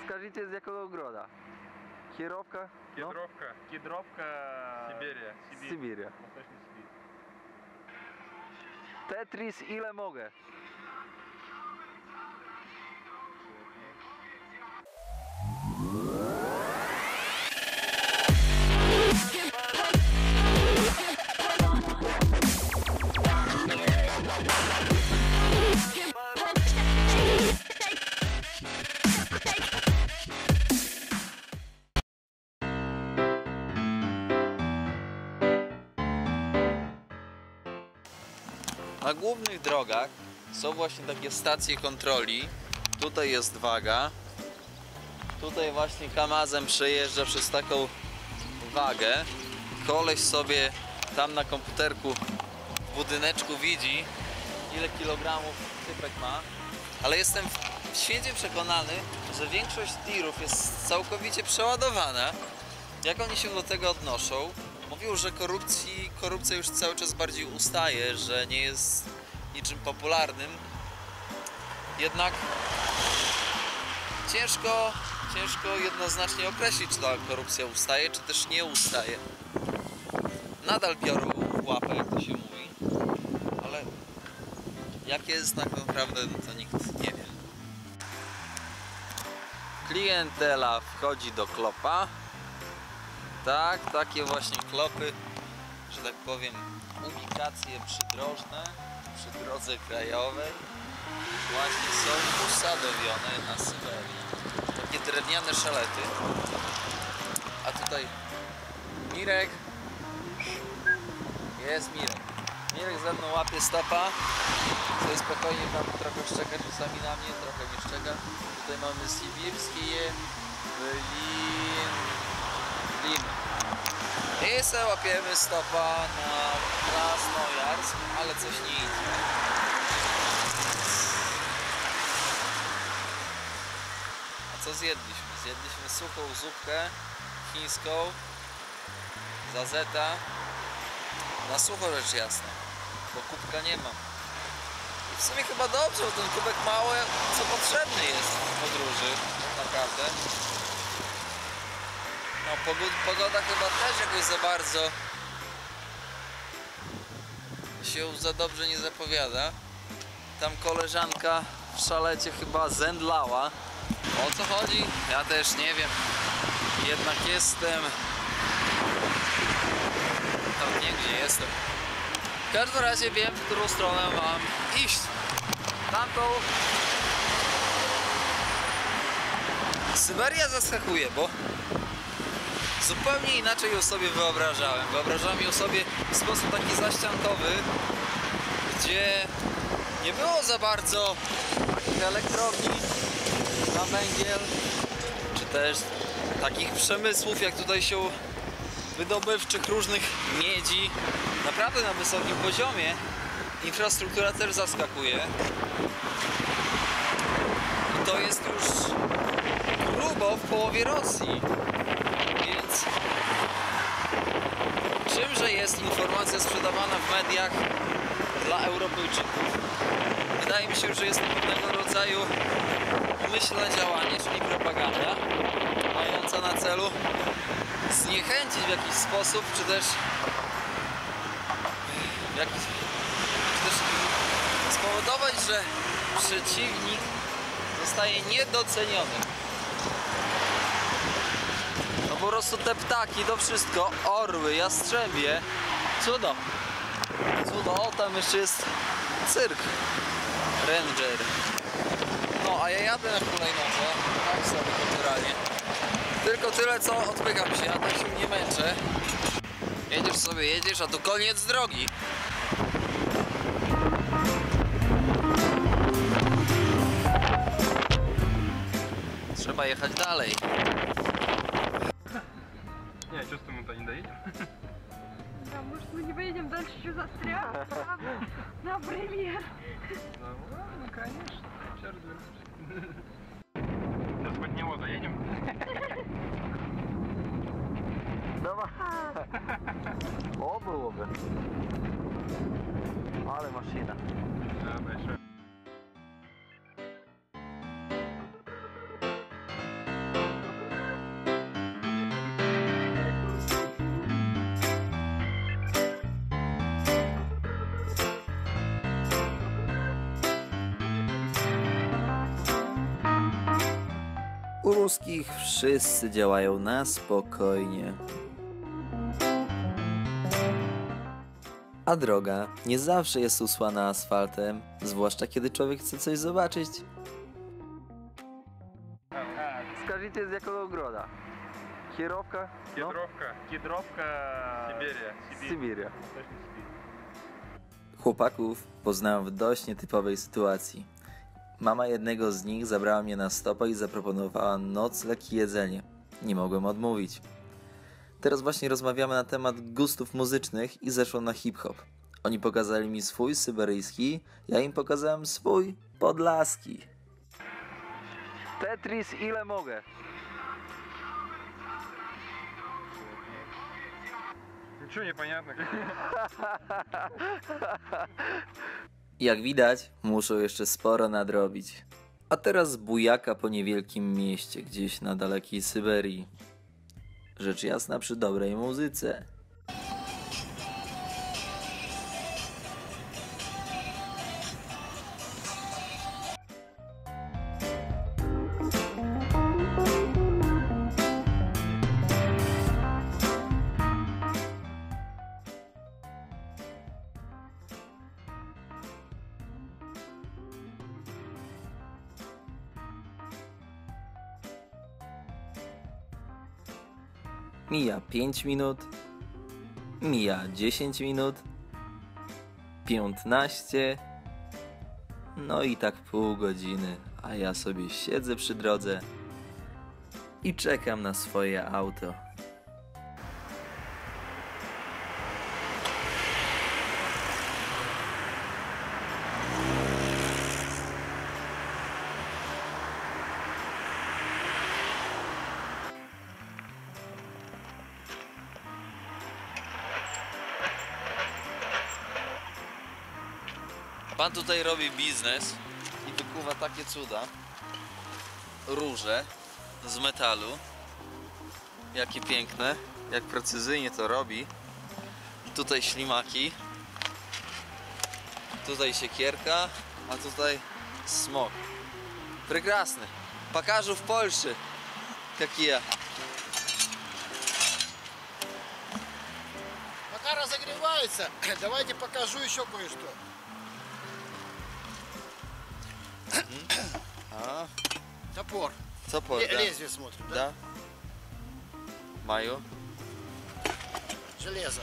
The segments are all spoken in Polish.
Скажите, z jakiego ogroda? Kierowka? Кедровка. No? Kiedrowka... Sibirия. Syberia. Wосточny Sibir. Tetris ile mogę? Na głównych drogach są właśnie takie stacje kontroli. Tutaj jest waga. Tutaj właśnie KAMAZ-em przejeżdża przez taką wagę. Koleś sobie tam na komputerku w budyneczku widzi, ile kilogramów typek ma. Ale jestem święcie przekonany, że większość tirów jest całkowicie przeładowana. Jak oni się do tego odnoszą? Mówił, że korupcja już cały czas bardziej ustaje, że nie jest niczym popularnym. Jednak ciężko jednoznacznie określić, czy ta korupcja ustaje, czy też nie ustaje. Nadal biorą w łapę, jak to się mówi, ale jakie jest tak naprawdę, to nikt nie wie. Klientela wchodzi do klopa. Tak, takie właśnie klopy, że tak powiem, ubikacje przydrożne przy drodze krajowej właśnie są usadowione na Syberii. Takie drewniane szalety. A tutaj Mirek. Jest Mirek. Mirek ze mną łapie stopa. Sobie spokojnie tam trochę szczeka czasami na mnie, trochę nie szczeka. Tutaj mamy sybirskie liny. I sobie łapiemy stopa na Krasnojarsk, ale coś nie idzie. A co zjedliśmy? Zjedliśmy suchą zupkę chińską za zeta. Na sucho rzecz jasna, bo kubka nie mam. I w sumie chyba dobrze, bo ten kubek mały, co potrzebny jest w podróży, tak naprawdę. No, pogoda chyba też jakoś za bardzo się za dobrze nie zapowiada. Tam koleżanka w szalecie chyba zemdlała. O co chodzi? Ja też nie wiem. Jednak jestem... Tam nie, gdzie jestem. W każdym razie wiem, w którą stronę mam iść. Tamtą... Syberia zaskakuje, bo zupełnie inaczej ją sobie wyobrażałem. Wyobrażałem ją sobie w sposób taki zaściankowy, gdzie nie było za bardzo takich elektrowni na węgiel, czy też takich przemysłów jak tutaj się wydobywczych różnych miedzi. Naprawdę na wysokim poziomie. Infrastruktura też zaskakuje. I to jest już grubo w połowie Rosji. Więc czymże jest informacja sprzedawana w mediach dla Europejczyków? Wydaje mi się, że jest to pewnego rodzaju umyślne działanie, czyli propaganda, mająca na celu zniechęcić w jakiś sposób, czy też spowodować, że przeciwnik zostaje niedoceniony. No po prostu te ptaki, to wszystko, orły, jastrzębie, cudo. Cudo, o tam jeszcze jest cyrk, ranger. No a ja jadę na hulajnodze, tak sobie kulturalnie. Tylko tyle, co odpycham się, a tak się nie męczę. Jedziesz sobie, jedziesz, a to koniec drogi. Trzeba jechać dalej. Не, чувствую, мы-то не доедем. Да, может мы не поедем дальше, что застрял, правда? Например. Ну, конечно. Сейчас разберемся. Сейчас под него заедем. Dobra. O, byłoby. Ale maszyna. Да, большой. U ruskich wszyscy działają na spokojnie. A droga nie zawsze jest usłana asfaltem, zwłaszcza kiedy człowiek chce coś zobaczyć. Скажите, z jakiego ogroda? Kierowka? Кедровка. Кедровка. Сибирия. Syberia. Точно Сибирь. Chłopaków poznałem w dość nietypowej sytuacji. Mama jednego z nich zabrała mnie na stopa i zaproponowała nocleg i jedzenie. Nie mogłem odmówić. Teraz właśnie rozmawiamy na temat gustów muzycznych i zeszło na hip-hop. Oni pokazali mi swój syberyjski, ja im pokazałem swój podlaski. Tetris ile mogę? Ничего не понятно. Jak widać, muszą jeszcze sporo nadrobić. A teraz bujaka po niewielkim mieście, gdzieś na dalekiej Syberii. Rzecz jasna przy dobrej muzyce. Mija 5 minut, mija 10 minut, 15, no i tak pół godziny, a ja sobie siedzę przy drodze i czekam na swoje auto. Pan tutaj robi biznes i wykuwa takie cuda, róże z metalu. Jakie piękne, jak precyzyjnie to robi. Tutaj ślimaki, tutaj siekierka, a tutaj smok. Прекрасny. Покажу в Польше, какие. Пока разогревается, давайте покажу еще кое-что. A, Топор. co poda? Лезвие смотрим, да? Da? Maju? Железо.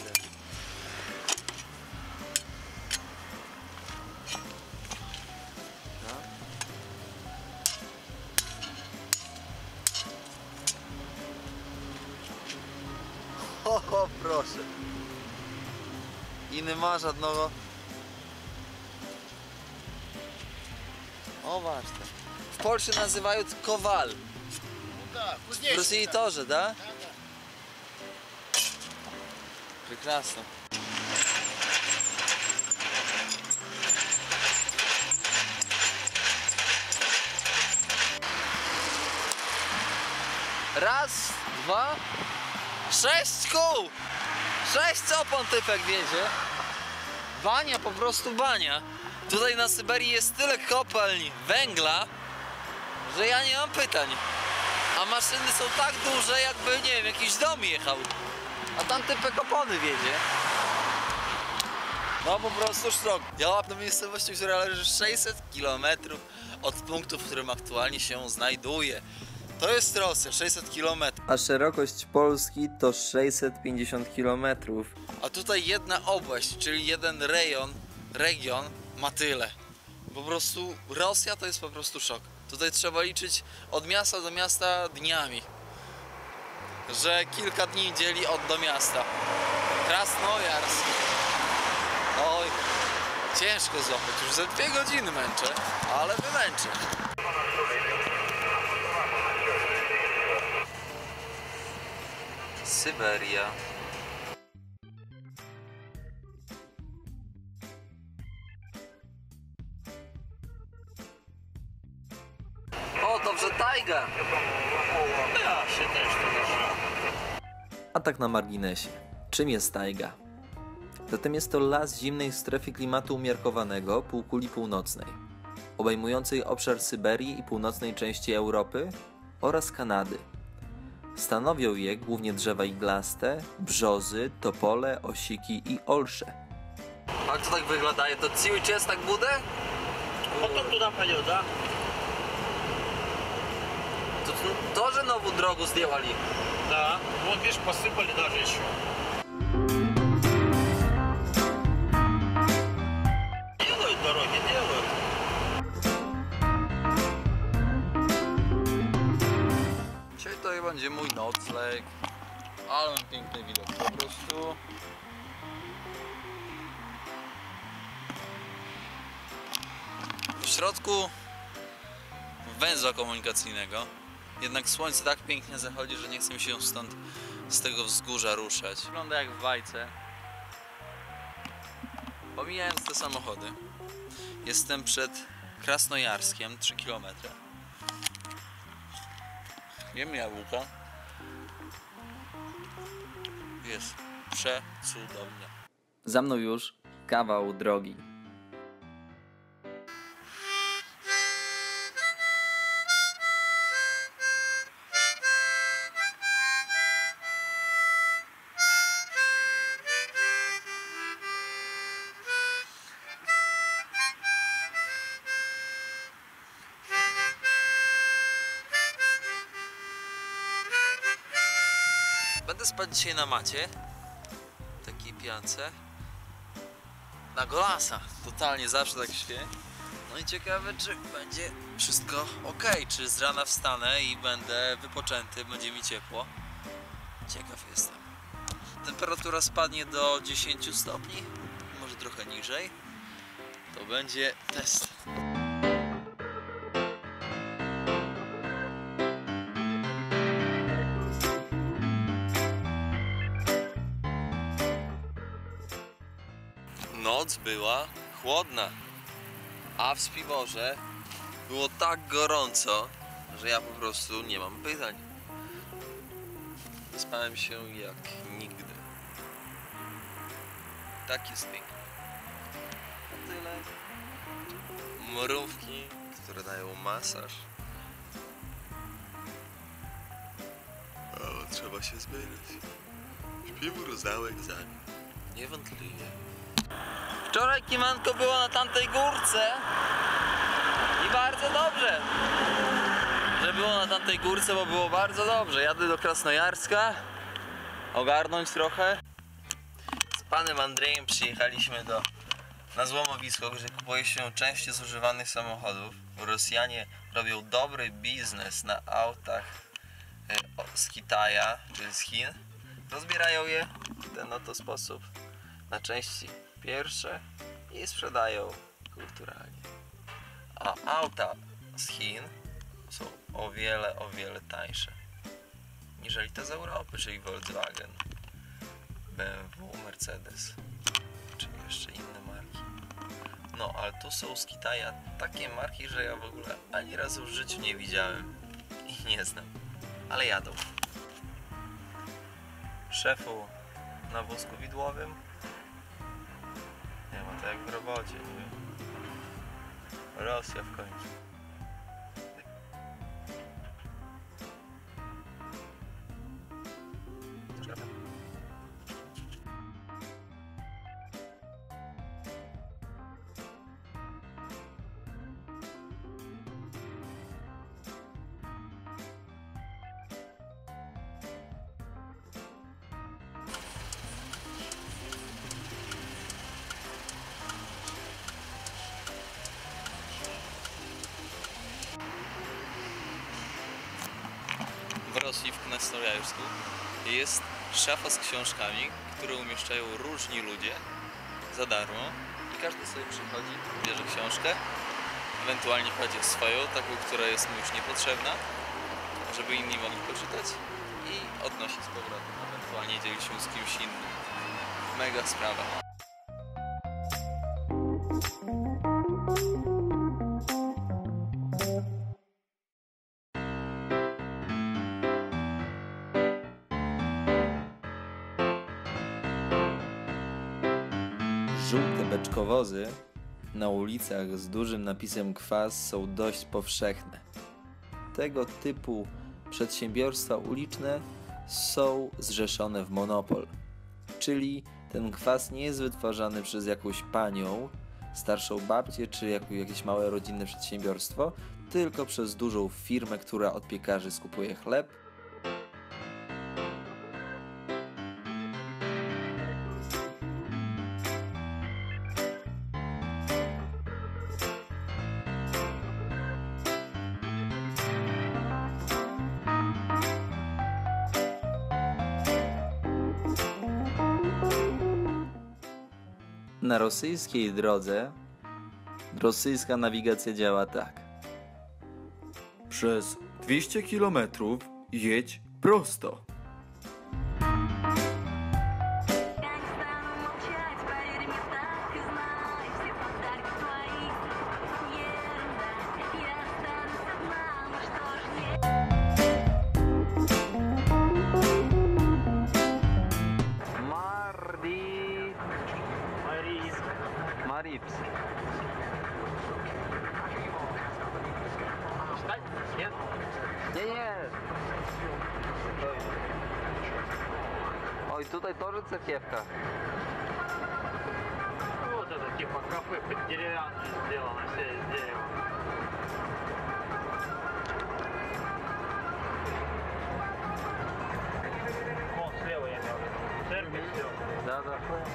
O, proszę. I nie ma żadnego... O, właśnie. W Polsce nazywają to kowal. Ну да, W кузнечик. Rosji да. тоже, да? Да, да. Прекрасно. Raz, dwa, 6 kół! 6 opon typek wiedzie. Bania, po prostu bania. Tutaj na Syberii jest tyle kopalń węgla, że ja nie mam pytań. A maszyny są tak duże, jakby, nie wiem, jakiś dom jechał. A tam typek opony wiedzie. No po prostu sztok. Działam na miejscowości, która leży 600 km od punktu, w którym aktualnie się znajduje. To jest Rosja, 600 km. A szerokość Polski to 650 km. A tutaj jedna obłaść, czyli jeden region ma tyle. Po prostu Rosja to jest po prostu szok. Tutaj trzeba liczyć od miasta do miasta dniami. Że kilka dni dzieli do miasta. Krasnojarsk. Oj, ciężko złapać. Już za 2 godziny męczę, ale wymęczę. Syberia. O, dobrze, tajga! A tak na marginesie. Czym jest tajga? Zatem jest to las zimnej strefy klimatu umiarkowanego półkuli północnej, obejmującej obszar Syberii i północnej części Europy oraz Kanady. Stanowią je głównie drzewa iglaste, brzozy, topole, osiki i olsze. Как то так выглядит? То цілий час так буде? Потом туда пойдет, да? Тут тоже новую дорогу сделали? Да. Вот видишь, посыпали даже еще. Делают дороги, делают. Dzisiaj to będzie mój nocleg, ale mam piękny widok po prostu. W środku węzła komunikacyjnego, jednak słońce tak pięknie zachodzi, że nie chcę mi się stąd z tego wzgórza ruszać. Wygląda jak w bajce. Pomijając te samochody, jestem przed Krasnojarskiem, 3 km. Jem jabłka. Jest przecudownie. Za mną już kawał drogi. Będę spać dzisiaj na macie, takiej piance, na golasa, totalnie zawsze tak śpię. No i ciekawe, czy będzie wszystko ok, czy z rana wstanę i będę wypoczęty, będzie mi ciepło. Ciekaw jestem. Temperatura spadnie do 10 stopni, może trochę niżej. To będzie test. Noc była chłodna, a w śpiworze było tak gorąco, że ja po prostu nie mam pytań. Spałem się jak nigdy. Tak jest pięknie. Tyle. Mrówki, które dają masaż. O, trzeba się zmienić. Śpiwór zdał egzamin. Niewątpliwie. Wczoraj Kimanko było na tamtej górce i bardzo dobrze, że było na tamtej górce, bo było bardzo dobrze. Jadę do Krasnojarska, ogarnąć trochę. Z panem Andrzejem przyjechaliśmy na złomowisko, gdzie kupuje się części zużywanych samochodów. Rosjanie robią dobry biznes na autach z Kitaja, czyli z Chin. Rozbierają je w ten oto sposób na części pierwsze i sprzedają kulturalnie. A auta z Chin są o wiele tańsze niżeli te z Europy, czyli Volkswagen, BMW, Mercedes czy jeszcze inne marki. No, ale tu są z Kitaja takie marki, że ja w ogóle ani razu w życiu nie widziałem i nie znam, ale jadą. Szefu na wózku widłowym. Nie ma to jak w robocie, nie? Rosja w końcu. Trzeba. W Rosji, w Krasnojarsku, jest szafa z książkami, które umieszczają różni ludzie za darmo i każdy sobie przychodzi, bierze książkę, ewentualnie kładzie swoją, taką, która jest mu już niepotrzebna, żeby inni mogli poczytać i odnosi z powrotem, ewentualnie dzieli się z kimś innym. Mega sprawa. Żółte beczkowozy na ulicach z dużym napisem kwas są dość powszechne. Tego typu przedsiębiorstwa uliczne są zrzeszone w monopol. Czyli ten kwas nie jest wytwarzany przez jakąś panią, starszą babcię czy jakieś małe rodzinne przedsiębiorstwo, tylko przez dużą firmę, która od piekarzy skupuje chleb. Na rosyjskiej drodze rosyjska nawigacja działa tak. Przez 200 km jedź prosto. Я не стану молчать, поверь мне, так и знай. Все подарки твои ерунда. Я останусь одна, ну что ж мне. Марипс. Nie. Oj, tutaj тоже церкевка. Вот это типа кафе под деревянное сделано, все из дерева. Вон слева я имел в виду. Церковь все. Да.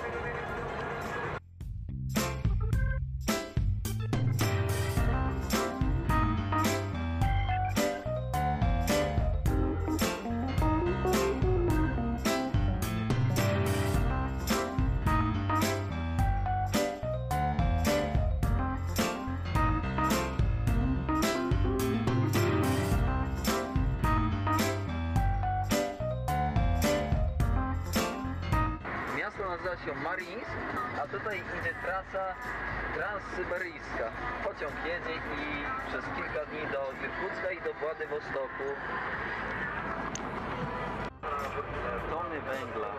Miasto nazywa się Mariinsk, a tutaj idzie trasa transsyberyjska. Pociąg jedzie i przez kilka dni do Irkucka i do Władywostoku. Tony węgla.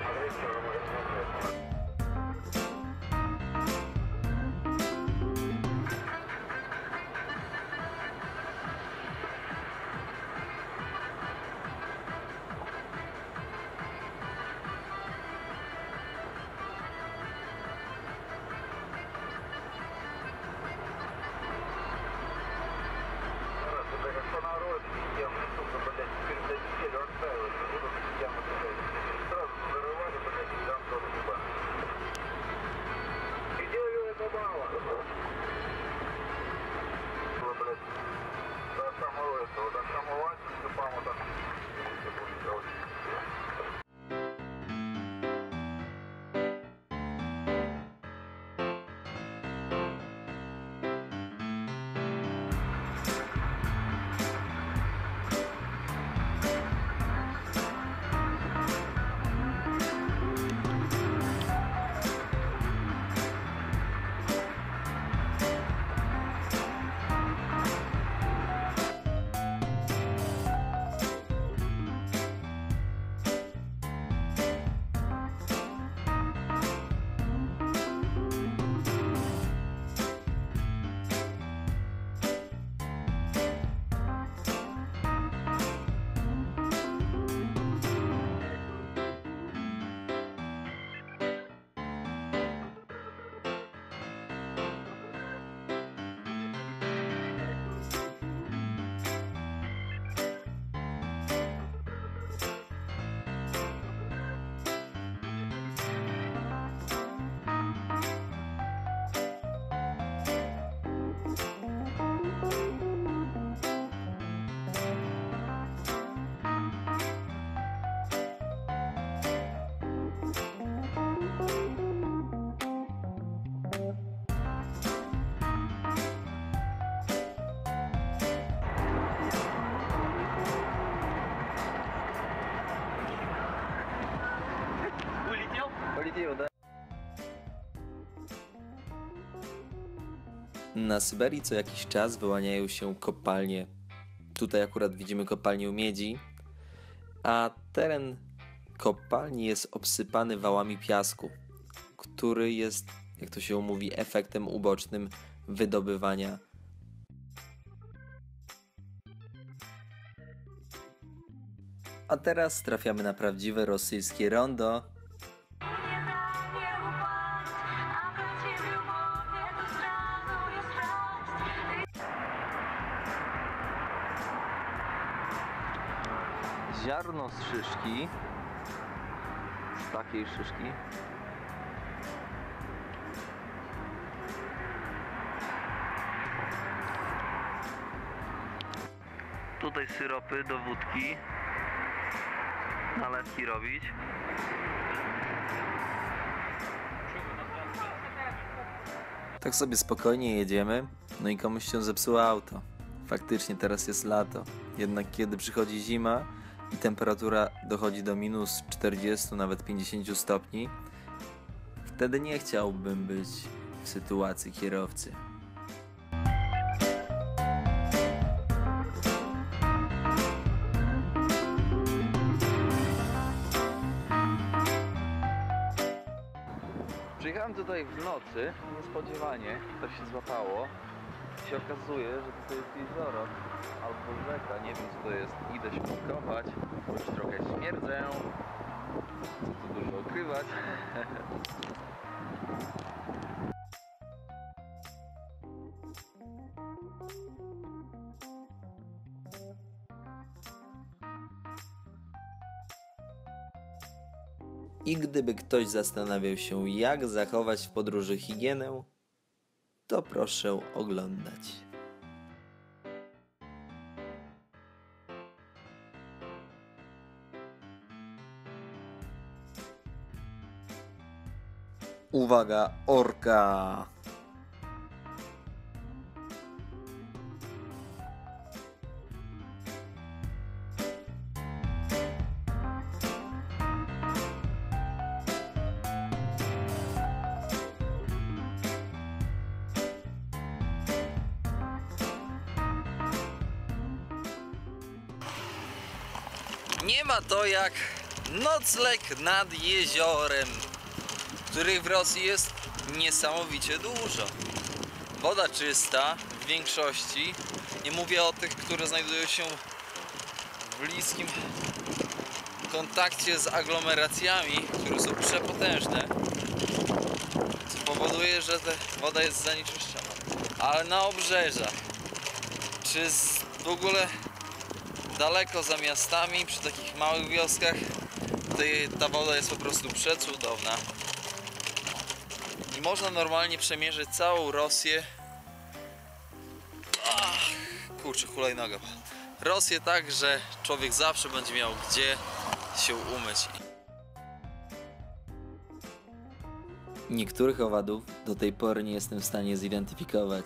Полетел, да? Na Syberii co jakiś czas wyłaniają się kopalnie. Tutaj akurat widzimy kopalnię miedzi, a teren kopalni jest obsypany wałami piasku, który jest, jak to się mówi, efektem ubocznym wydobywania A teraz trafiamy na prawdziwe rosyjskie rondo. Nie da mnie upaść, a wróci любовь, эту странную страсть. Ziarno z szyszki, z takiej szyszki. Tutaj syropy do wódki, nalewki robić. Tak sobie spokojnie jedziemy, no i komuś się zepsuło auto. Faktycznie teraz jest lato, jednak kiedy przychodzi zima i temperatura dochodzi do minus 40, nawet 50 stopni, wtedy nie chciałbym być w sytuacji kierowcy. Przyjechałem tutaj w nocy, niespodziewanie, tak się złapało. Się okazuje, że tutaj jest jezioro albo rzeka, nie wiem co to jest. Idę się pokąpać, choć trochę śmierdzę. Co tu dużo ukrywać. I gdyby ktoś zastanawiał się, jak zachować w podróży higienę, to proszę oglądać. Uwaga, orka! Nie ma to jak nocleg nad jeziorem, których w Rosji jest niesamowicie dużo. Woda czysta w większości, nie mówię o tych, które znajdują się w bliskim kontakcie z aglomeracjami, które są przepotężne, co powoduje, że ta woda jest zanieczyszczona. Ale na obrzeżach, czy w ogóle daleko za miastami, przy takich małych wioskach, ta woda jest po prostu przecudowna. I można normalnie przemierzyć całą Rosję. Kurczę, hulajnoga. Rosję tak, że człowiek zawsze będzie miał gdzie się umyć. Niektórych owadów do tej pory nie jestem w stanie zidentyfikować.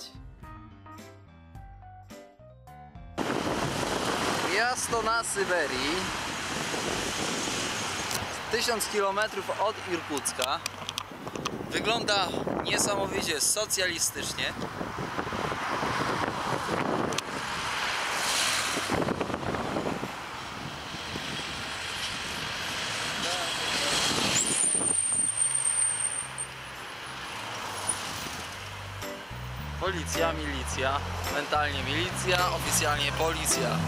Miasto na Syberii, 1000 km od Irkucka. Wygląda niesamowicie socjalistycznie. Policja, milicja, mentalnie milicja, oficjalnie policja.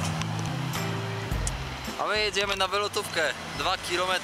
A my jedziemy na wylotówkę 2 km.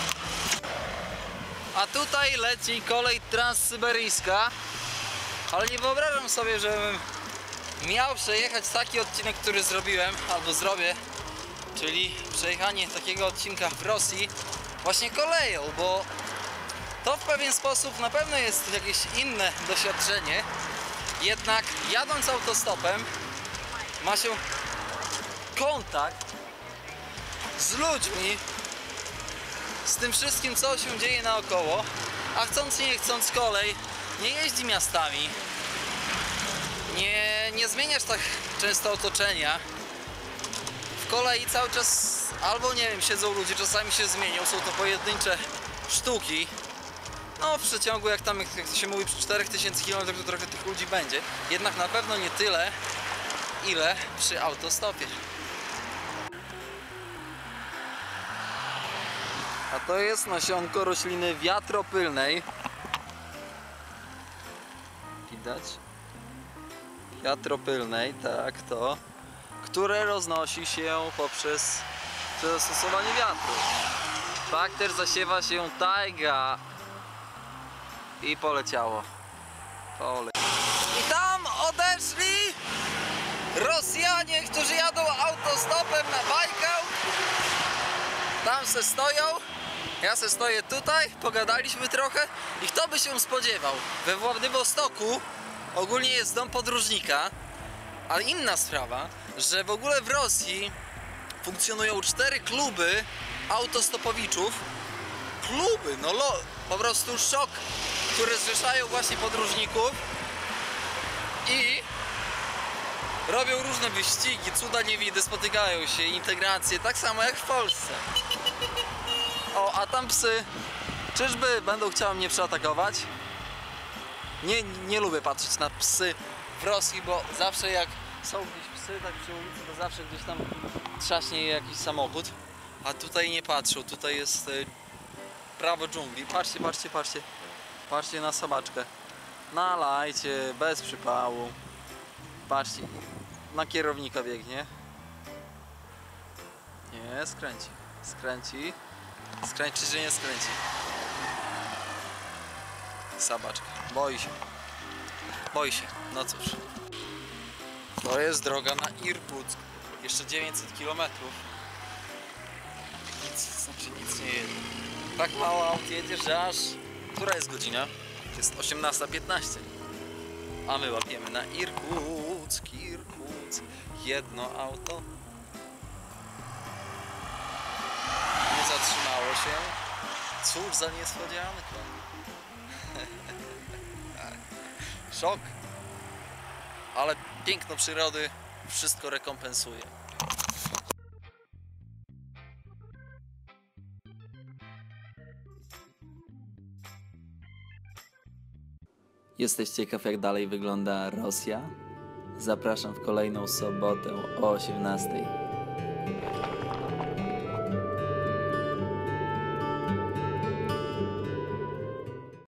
A tutaj leci kolej transsyberyjska. Ale nie wyobrażam sobie, żebym miał przejechać taki odcinek, który zrobiłem albo zrobię. Czyli przejechanie takiego odcinka w Rosji właśnie koleją, bo to w pewien sposób na pewno jest jakieś inne doświadczenie. Jednak jadąc autostopem ma się kontakt z ludźmi, z tym wszystkim, co się dzieje naokoło, a chcąc nie chcąc kolej nie jeździ miastami, nie zmieniasz tak często otoczenia. W kolei cały czas albo nie wiem, siedzą ludzie, czasami się zmienią, są to pojedyncze sztuki. No w przeciągu, jak tam jak się mówi, przy 4000 km to trochę tych ludzi będzie, jednak na pewno nie tyle, ile przy autostopie. A to jest nasionko rośliny wiatropylnej. Widać? Wiatropylnej, tak to. Które roznosi się poprzez Przy zastosowaniu wiatru. Tak też zasiewa się tajga. I poleciało. I tam odeszli Rosjanie, którzy jadą autostopem na Bajkał. Tam se stoją. Ja se stoję tutaj, pogadaliśmy trochę i kto by się spodziewał? We Władywostoku ogólnie jest dom podróżnika, ale inna sprawa, że w ogóle w Rosji funkcjonują 4 kluby autostopowiczów. Kluby, no po prostu szok, które zrzeszają właśnie podróżników i robią różne wyścigi, cuda niewidy, spotykają się, integracje, tak samo jak w Polsce. O, a tam psy, czyżby będą chciały mnie przeatakować? Nie lubię patrzeć na psy w Rosji, bo zawsze jak są gdzieś psy tak przy ulicy, to zawsze gdzieś tam trzaśnie jakiś samochód. A tutaj nie patrzą, tutaj jest prawo dżungli. Patrzcie, patrzcie, patrzcie. Patrzcie na sobaczkę. Nalajcie, bez przypału. Patrzcie, na kierownika biegnie. Nie, skręci. Skręci. Skręci, czy nie skręci? Sobaczka. Boi się. Boi się. No cóż. To jest droga na Irkuck. Jeszcze 900 km. Nic nie jedzie. Tak mało aut jedzie, że aż... Która jest godzina? Jest 18:15. A my łapiemy na Irkuck. Jedno auto. Nie zatrzymało się. Cóż za niespodzianka. Szok. Ale piękno przyrody wszystko rekompensuje. Jesteś ciekaw, jak dalej wygląda Rosja? Zapraszam w kolejną sobotę o 18:00.